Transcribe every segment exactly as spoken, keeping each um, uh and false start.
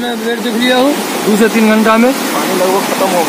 मैं वेट देख लिया हूँ, दो से तीन घंटा में पानी लगभग खत्म हो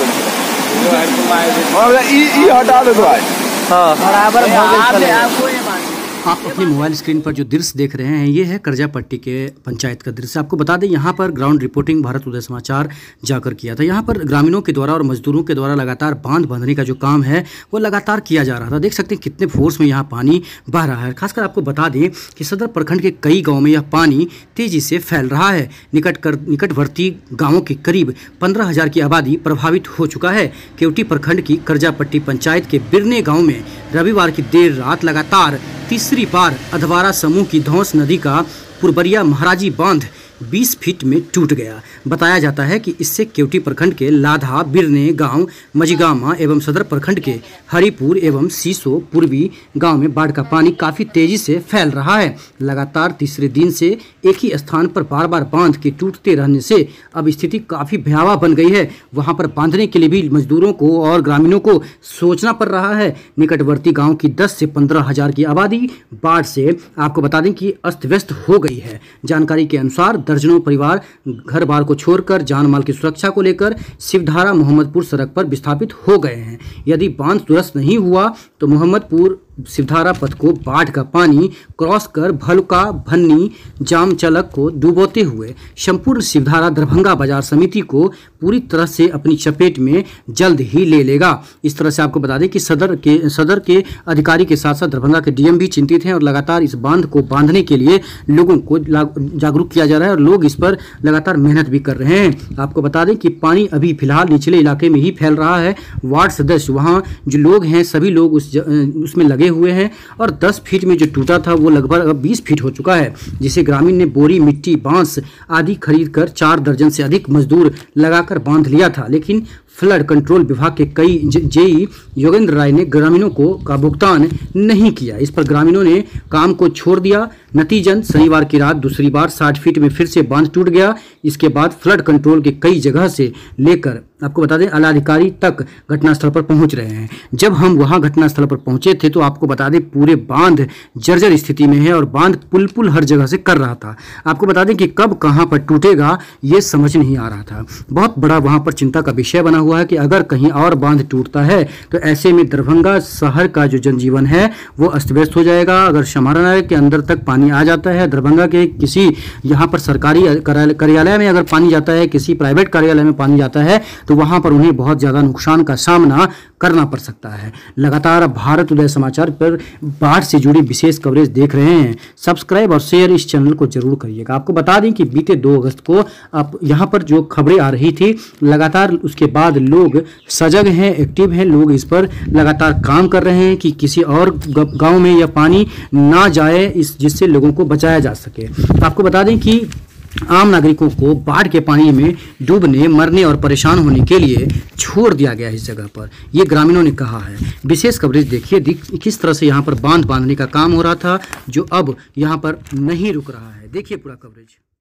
गया। हटा दो हाँ बराबर आपको आप अपने मोबाइल स्क्रीन पर जो दृश्य देख रहे हैं ये है करजापट्टी के पंचायत का दृश्य। आपको बता दें यहाँ पर ग्राउंड रिपोर्टिंग भारत उदय समाचार जाकर किया था। यहाँ पर ग्रामीणों के द्वारा और मजदूरों के द्वारा लगातार बांध बांधने का जो काम है वो लगातार किया जा रहा था। देख सकते हैं कितने फोर्स में यहाँ पानी बह रहा है। खासकर आपको बता दें कि सदर प्रखंड के कई गाँव में यह पानी तेजी से फैल रहा है। निकट कर निकटवर्ती गाँवों के करीब पंद्रह हजार की आबादी प्रभावित हो चुका है। केवटी प्रखंड की करजापट्टी पंचायत के बिरने गाँव में रविवार की देर रात लगातार तीसरी बार अधवारा समूह की धौंस नदी का पुरबरिया महाराजी बांध बीस फीट में टूट गया। बताया जाता है कि इससे केवटी प्रखंड के लाधा, बिरने गांव, मझगामा एवं सदर प्रखंड के हरिपुर एवं सीसो पूर्वी गांव में बाढ़ का पानी काफ़ी तेजी से फैल रहा है। लगातार तीसरे दिन से एक ही स्थान पर बार बार बांध के टूटते रहने से अब स्थिति काफ़ी भयावह बन गई है। वहां पर बांधने के लिए भी मजदूरों को और ग्रामीणों को सोचना पड़ रहा है। निकटवर्ती गाँव की दस से पंद्रह हजार की आबादी बाढ़ से आपको बता दें कि अस्त व्यस्त हो गई है। जानकारी के अनुसार दर्जनों परिवार घर बार को छोड़कर जान माल की सुरक्षा को लेकर शिवधारा मोहम्मदपुर सड़क पर विस्थापित हो गए हैं। यदि बांध दुरुस्त नहीं हुआ तो मोहम्मदपुर शिवधारा पथ को बाढ़ का पानी क्रॉस कर भलुका, भन्नी, जाम चलक को डुबोते हुए संपूर्ण शिवधारा दरभंगा बाजार समिति को पूरी तरह से अपनी चपेट में जल्द ही ले लेगा। इस तरह से आपको बता दें कि सदर के सदर के अधिकारी के साथ साथ दरभंगा के डीएम भी चिंतित हैं और लगातार इस बांध को बांधने के लिए लोगों को जागरूक किया जा रहा है और लोग इस पर लगातार मेहनत भी कर रहे हैं। आपको बता दें कि पानी अभी फिलहाल निचले इलाके में ही फैल रहा है। वार्ड सदस्य वहाँ जो लोग हैं सभी लोग उस उसमें लगे हुए हैं और दस फीट में जो टूटा था वो लगभग बीस फीट हो चुका है, जिसे ग्रामीण ने बोरी, मिट्टी, बांस आदि खरीद कर चार दर्जन से अधिक मजदूर लगाकर बांध लिया था। लेकिन फ्लड कंट्रोल विभाग के कई जेई योगेंद्र राय ने ग्रामीणों को का भुगतान नहीं किया। इस पर ग्रामीणों ने काम को छोड़ दिया। नतीजन शनिवार की रात दूसरी बार साठ फीट में फिर से बांध टूट गया। इसके बाद फ्लड कंट्रोल के कई जगह से लेकर आपको बता दें आलाधिकारी तक घटनास्थल पर पहुंच रहे हैं। जब हम वहां घटनास्थल पर पहुंचे थे तो आपको बता दें पूरे बांध जर्जर स्थिति में है और बांध पुल पुल हर जगह से कर रहा था। आपको बता दें कि कब कहां पर टूटेगा ये समझ नहीं आ रहा था। बहुत बड़ा वहां पर चिंता का विषय बना हुआ है कि अगर कहीं और बांध टूटता है तो ऐसे में दरभंगा शहर का जो जनजीवन है वो अस्त व्यस्त हो जाएगा। अगर समाहरणालय के अंदर तक पानी आ जाता है, दरभंगा के किसी यहाँ पर सरकारी कार्यालय में अगर पानी जाता है, किसी प्राइवेट कार्यालय में पानी जाता है तो वहां पर उन्हें बहुत ज्यादा नुकसान का सामना करना पड़ सकता है। लगातार भारत उदय समाचार पर बाढ़ से जुड़ी विशेष कवरेज देख रहे हैं। सब्सक्राइब और शेयर इस चैनल को जरूर करिएगा। आपको बता दें कि बीते दो अगस्त को आप यहाँ पर जो खबरें आ रही थी लगातार उसके बाद लोग सजग हैं, एक्टिव हैं, लोग इस पर लगातार काम कर रहे हैं कि किसी और गांव में यह पानी ना जाए, इस जिससे लोगों को बचाया जा सके। आपको बता दें कि आम नागरिकों को बाढ़ के पानी में डूबने, मरने और परेशान होने के लिए छोड़ दिया गया है इस जगह पर, ये ग्रामीणों ने कहा है। विशेष कवरेज देखिए किस तरह से यहाँ पर बांध बांधने का काम हो रहा था जो अब यहाँ पर नहीं रुक रहा है। देखिए पूरा कवरेज।